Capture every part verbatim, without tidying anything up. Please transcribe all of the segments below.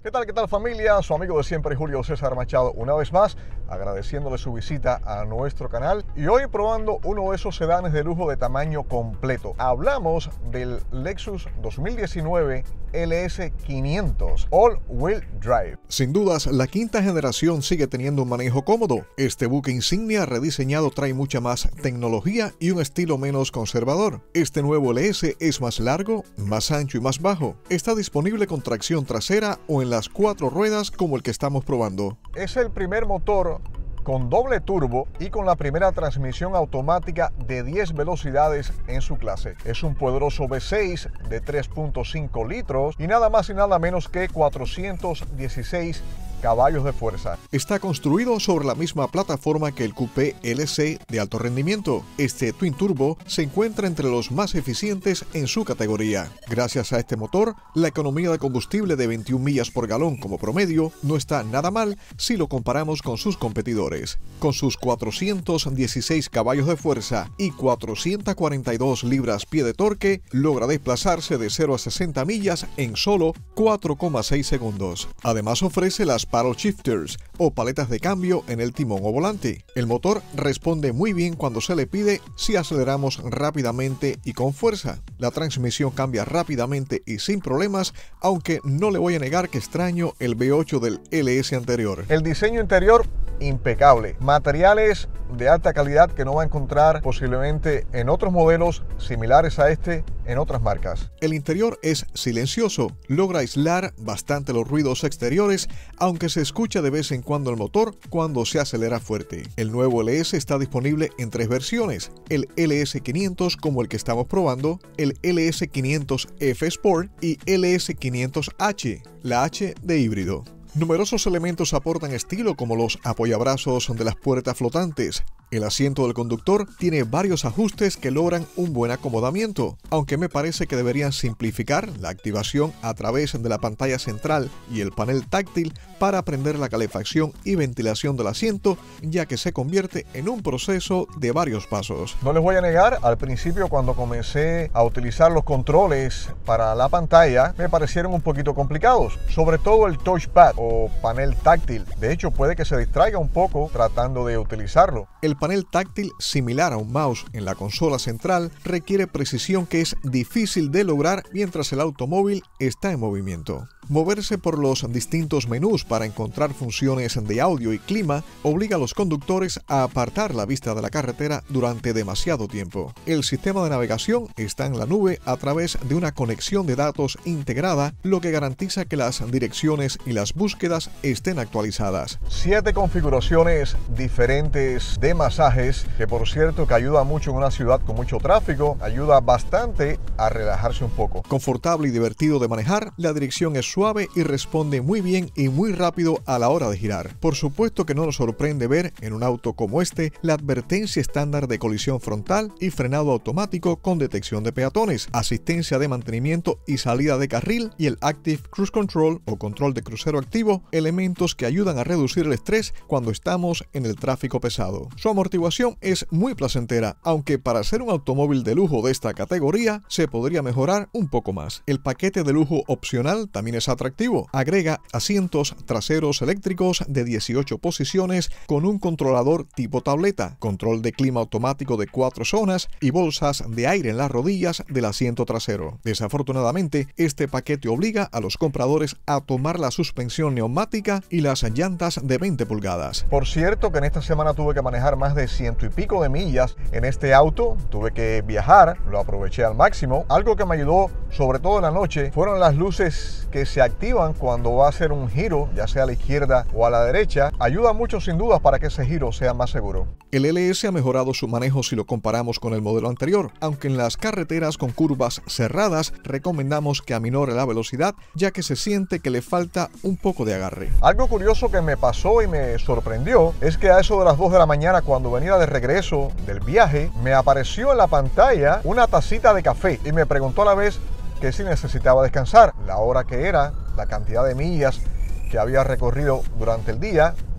¿Qué tal, qué tal familia? Su amigo de siempre, Julio César Machado, una vez más agradeciéndole su visita a nuestro canal y hoy probando uno de esos sedanes de lujo de tamaño completo. Hablamos del Lexus dos mil diecinueve L S quinientos All Wheel Drive. Sin dudas, la quinta generación sigue teniendo un manejo cómodo. Este buque insignia rediseñado trae mucha más tecnología y un estilo menos conservador. Este nuevo L S es más largo, más ancho y más bajo. Está disponible con tracción trasera o en las cuatro ruedas como el que estamos probando. Es el primer motor con doble turbo y con la primera transmisión automática de diez velocidades en su clase. Es un poderoso V seis de tres punto cinco litros y nada más y nada menos que cuatrocientos dieciséis caballos de fuerza. Está construido sobre la misma plataforma que el Coupé L C de alto rendimiento. Este Twin Turbo se encuentra entre los más eficientes en su categoría. Gracias a este motor, la economía de combustible de veintiuna millas por galón como promedio no está nada mal si lo comparamos con sus competidores. Con sus cuatrocientos dieciséis caballos de fuerza y cuatrocientas cuarenta y dos libras-pie de torque, logra desplazarse de cero a sesenta millas en solo cuatro coma seis segundos. Además ofrece las paddle shifters o paletas de cambio en el timón o volante. El motor responde muy bien cuando se le pide si aceleramos rápidamente y con fuerza. La transmisión cambia rápidamente y sin problemas, aunque no le voy a negar que extraño el V ocho del L S anterior. El diseño interior impecable, materiales de alta calidad que no va a encontrar posiblemente en otros modelos similares a este en otras marcas. El interior es silencioso, logra aislar bastante los ruidos exteriores, aunque se escucha de vez en cuando el motor cuando se acelera fuerte. El nuevo L S está disponible en tres versiones, el L S quinientos como el que estamos probando, el L S quinientos F Sport y L S quinientos H, la H de híbrido. Numerosos elementos aportan estilo como los apoyabrazos de las puertas flotantes. El asiento del conductor tiene varios ajustes que logran un buen acomodamiento, aunque me parece que deberían simplificar la activación a través de la pantalla central y el panel táctil para prender la calefacción y ventilación del asiento, ya que se convierte en un proceso de varios pasos. No les voy a negar, al principio cuando comencé a utilizar los controles para la pantalla, me parecieron un poquito complicados, sobre todo el touchpad o panel táctil. De hecho, puede que se distraiga un poco tratando de utilizarlo. El panel táctil, similar a un mouse en la consola central, requiere precisión que es difícil de lograr mientras el automóvil está en movimiento. Moverse por los distintos menús para encontrar funciones de audio y clima obliga a los conductores a apartar la vista de la carretera durante demasiado tiempo. El sistema de navegación está en la nube a través de una conexión de datos integrada, lo que garantiza que las direcciones y las búsquedas estén actualizadas. Siete configuraciones diferentes de masajes, que por cierto que ayuda mucho en una ciudad con mucho tráfico, ayuda bastante a relajarse un poco. Confortable y divertido de manejar, la dirección es suave y responde muy bien y muy rápido a la hora de girar. Por supuesto que no nos sorprende ver en un auto como este la advertencia estándar de colisión frontal y frenado automático con detección de peatones, asistencia de mantenimiento y salida de carril y el Active Cruise Control o control de crucero activo, elementos que ayudan a reducir el estrés cuando estamos en el tráfico pesado. Su amortiguación es muy placentera, aunque para ser un automóvil de lujo de esta categoría se podría mejorar un poco más. El paquete de lujo opcional también es atractivo. Agrega asientos traseros eléctricos de dieciocho posiciones con un controlador tipo tableta, control de clima automático de cuatro zonas y bolsas de aire en las rodillas del asiento trasero. Desafortunadamente, este paquete obliga a los compradores a tomar la suspensión neumática y las llantas de veinte pulgadas. Por cierto que en esta semana tuve que manejar más de ciento y pico de millas en este auto, tuve que viajar, lo aproveché al máximo. Algo que me ayudó sobre todo en la noche fueron las luces que se activan cuando va a hacer un giro, ya sea a la izquierda o a la derecha. Ayuda mucho sin duda para que ese giro sea más seguro. El L S ha mejorado su manejo si lo comparamos con el modelo anterior, aunque en las carreteras con curvas cerradas recomendamos que aminore la velocidad, ya que se siente que le falta un poco de agarre. Algo curioso que me pasó y me sorprendió es que a eso de las dos de la mañana, cuando venía de regreso del viaje, me apareció en la pantalla una tacita de café y me preguntó a la vez que si necesitaba descansar, la hora que era, la cantidad de millas que había recorrido durante el día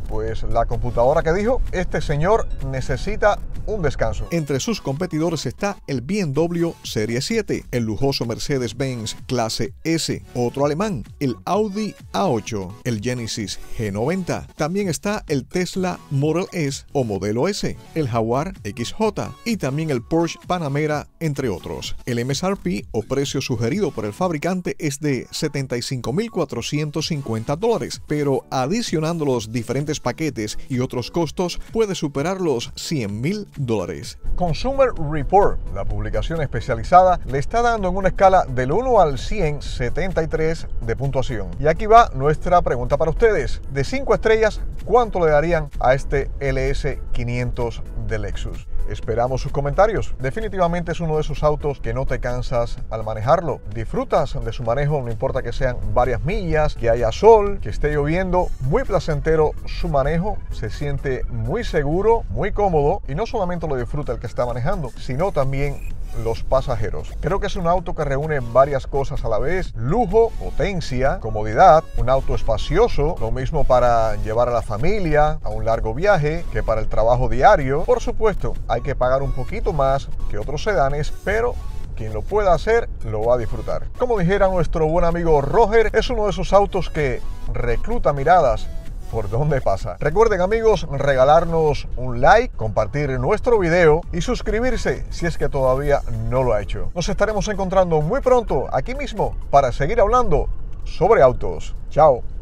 pues la computadora que dijo, este señor necesita un descanso. Entre sus competidores está el B M W Serie siete, el lujoso Mercedes-Benz Clase S, otro alemán, el Audi A ocho, el Genesis G noventa. También está el Tesla Model S o Modelo S, el Jaguar X J y también el Porsche Panamera, entre otros. El M S R P o precio sugerido por el fabricante es de setenta y cinco mil cuatrocientos cincuenta dólares, pero adicionando los diferentes paquetes y otros costos puede superar los cien mil dólares. Consumer Report, la publicación especializada, le está dando en una escala del uno al cien setenta y tres de puntuación. Y aquí va nuestra pregunta para ustedes. De cinco estrellas, ¿cuánto le darían a este L S quinientos de Lexus? Esperamos sus comentarios. Definitivamente es uno de esos autos que no te cansas al manejarlo. Disfrutas de su manejo, no importa que sean varias millas, que haya sol, que esté lloviendo. Muy placentero su manejo, se siente muy seguro, muy cómodo y no solamente lo disfruta el que está manejando, sino también los pasajeros. Creo que es un auto que reúne varias cosas a la vez: lujo, potencia, comodidad, un auto espacioso, lo mismo para llevar a la familia a un largo viaje que para el trabajo diario. Por supuesto, hay que pagar un poquito más que otros sedanes, pero quien lo pueda hacer lo va a disfrutar. Como dijera nuestro buen amigo Roger, es uno de esos autos que recluta miradas por donde pasa. Recuerden, amigos, regalarnos un like, compartir nuestro video y suscribirse si es que todavía no lo ha hecho. Nos estaremos encontrando muy pronto aquí mismo para seguir hablando sobre autos. Chao.